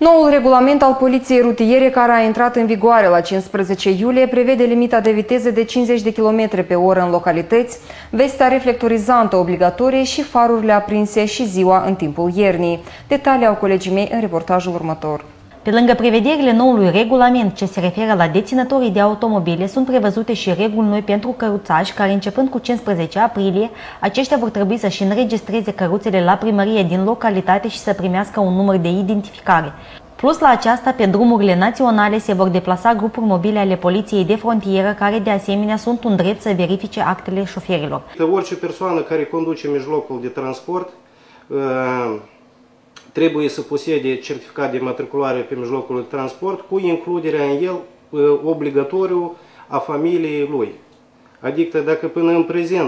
Noul regulament al poliției rutiere, care a intrat în vigoare la 15 iulie, prevede limita de viteză de 50 de km pe oră în localități, vestea reflectorizantă obligatorie și farurile aprinse și ziua în timpul iernii. Detalii au colegii mei în reportajul următor. Pe lângă prevederile noului regulament ce se referă la deținătorii de automobile, sunt prevăzute și reguli noi pentru căruțași, care începând cu 15 aprilie, aceștia vor trebui să-și înregistreze căruțele la primărie din localitate și să primească un număr de identificare. Plus la aceasta, pe drumurile naționale se vor deplasa grupuri mobile ale poliției de frontieră, care de asemenea sunt un drept să verifice actele șoferilor. Orice persoană care conduce mijlocul de transport trebuie să posede certificat de matriculare pe mijlocul de transport, cu includerea în el obligatoriu a familiei lui. Adică dacă până în prezent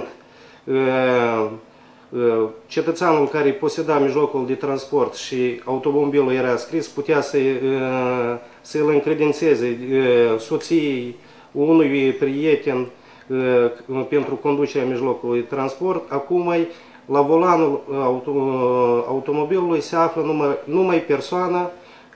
cetățeanul care poseda mijlocul de transport și automobilul era scris, putea să îl încredințeze soției unui prieten pentru conducerea mijlocului de transport. Acum la volanul automobilului se află numai persoana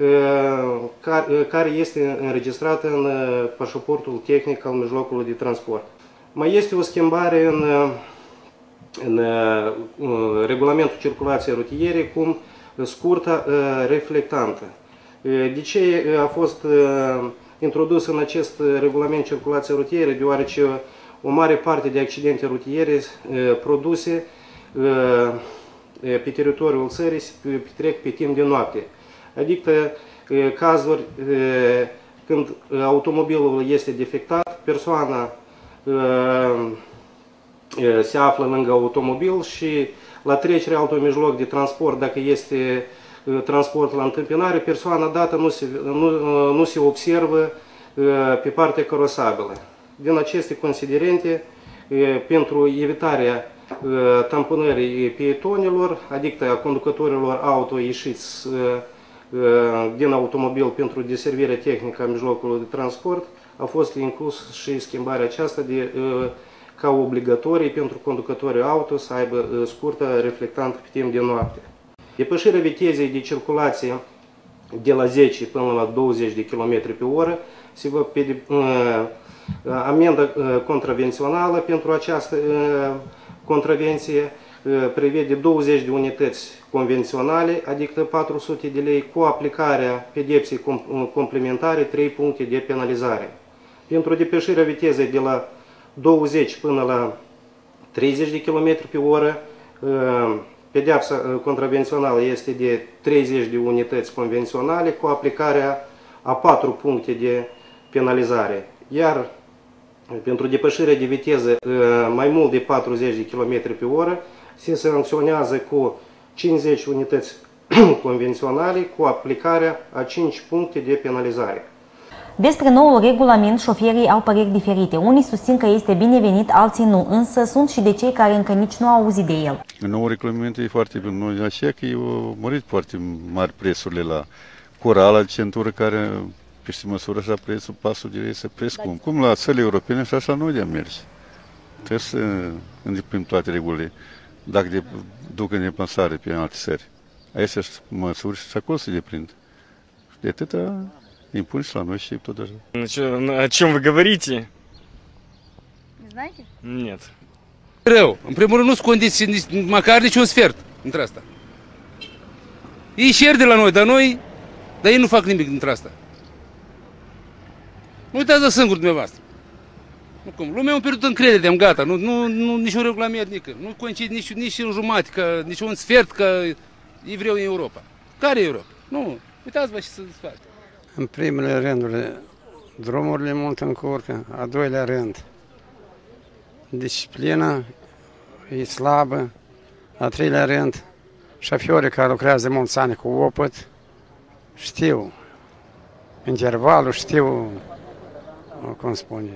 care este înregistrată în pașaportul tehnic al mijlocului de transport. Mai este o schimbare în regulamentul circulației rutiere, cum scurta reflectantă. De ce a fost introdus în acest regulament circulației rutiere? Deoarece o mare parte de accidente rutiere produse pe teritoriul țării se petrec pe timp de noapte. Adică cazuri când automobilul este defectat, persoana se află lângă automobil și la trecerea altui mijloc de transport, dacă este transport la întâmpinare, persoana dată nu se observă pe partea carosabilă. Din aceste considerente, pentru evitarea tamponării pietonilor, adică a conducătorilor auto ieșiți din automobil pentru deservirea tehnică a mijlocului de transport, a fost inclus și schimbarea aceasta ca obligatorie pentru conducătorii auto să aibă scurtă reflectantă pe timp de noapte. Depășirea vitezei de circulație de la 10 până la 20 de km pe oră se va amendă contravențională pentru această contravenție prevede 20 de unități convenționale, adică 400 de lei, cu aplicarea pedepsei complementare 3 puncte de penalizare. Pentru depășirea vitezei de la 20 până la 30 de km pe oră, pedeapsa contravențională este de 30 de unități convenționale cu aplicarea a 4 puncte de penalizare. Iar pentru depășirea de viteză mai mult de 40 de km pe oră se sancționează cu 50 unități convenționale cu aplicarea a 5 puncte de penalizare. Despre noul regulament, șoferii au păreri diferite. Unii susțin că este binevenit, alții nu, însă sunt și de cei care încă nici nu au auzit de el. Noul regulament e foarte bun. Noi așa că au mărit foarte mari prețurile la coral, la centură, care pe măsură așa prețul pasul direct să prescump. Cum la țările europene și așa noi de-am merge. Trebuie să îndeplinim toate regulile dacă duc în deplasare pe alte țări. Aici sunt măsuri și acolo se deprind. Și de atâta impun și la noi și tot așa. О чем вы говорите? Не знаете? Нет. Rău. În primul rând, nu sunt condiții, măcar nici un sfert între asta. Ei cer de la noi, dar ei nu fac nimic dintre asta. Nu uitați singur dumneavoastră. Nu cum, lumea a pierdut încredere, am gata, niciun regulament, nu coincide nici în jumătate, nici un sfert că e vreau în Europa. Care e Europa? Nu, uitați-vă ce să faci. În primele rânduri, drumurile mult încurcă, a doilea rând, disciplina e slabă, a treilea rând, șoferii care lucrează mulți ani cu opăt, știu intervalul, știu, cum spune,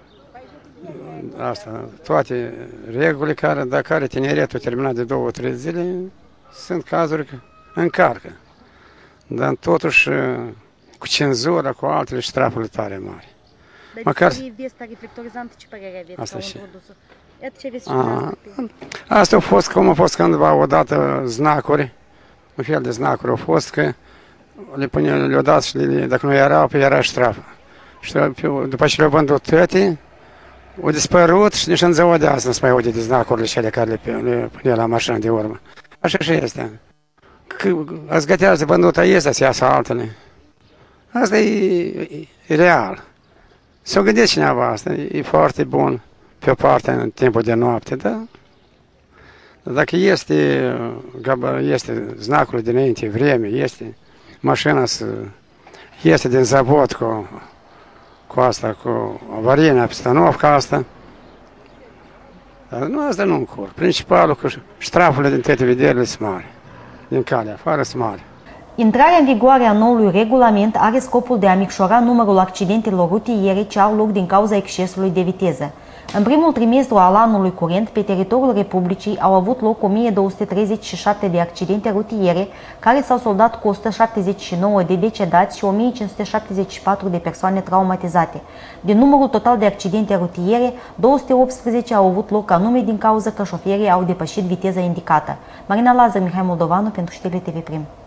asta, toate regulile care tineretul terminat de 2-3 zile, sunt cazuri că încarcă. Dar totuși, cu cenzura, cu altele, ștrafurile tare mari. Dar Măcar... vesta reflectorizantă, ce părere aveți? Asta și... Ce aveți și asta a fost, cum a fost cândva odată znacuri, un fel de znacuri au fost că le-au dat și dacă nu erau, pe era ștrafă. Și după ce le-au vândut toate, au dispărut și nici în ziua de azi nu se mai aude de znacurile cele care le punea la mașină de urmă. Așa și este. Ați gătează vândut aici, să iasă altele. Asta e real. S-o gândit cineva asta, e foarte bun pe o parte în timpul de noapte, da? Dacă este znacul dinainte, vreme, este mașina este din zavod cu asta, cu avaria, obstanovca asta, dar nu, asta nu încurc. Principalul că ștrafurile din toate vederile sunt mari, din calea afară sunt mari. Intrarea în vigoare a noului regulament are scopul de a micșora numărul accidentelor rutiere ce au loc din cauza excesului de viteză. În primul trimestru al anului curent, pe teritoriul Republicii au avut loc 1237 de accidente rutiere, care s-au soldat cu 179 de decedați și 1574 de persoane traumatizate. Din numărul total de accidente rutiere, 218 au avut loc anume din cauza că șoferii au depășit viteza indicată. Marina Lazar, Mihai Moldovanu, pentru știrile TV Prim.